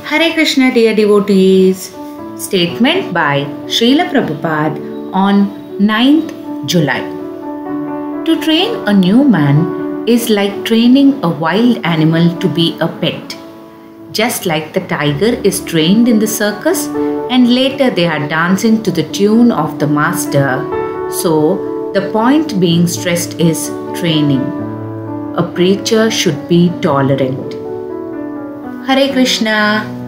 Hare Krishna, dear devotees. Statement by Srila Prabhupada on 9th July. To train a new man is like training a wild animal to be a pet. Just like the tiger is trained in the circus and later they are dancing to the tune of the master, so the point being stressed is training. A preacher should be tolerant. Hare Krishna.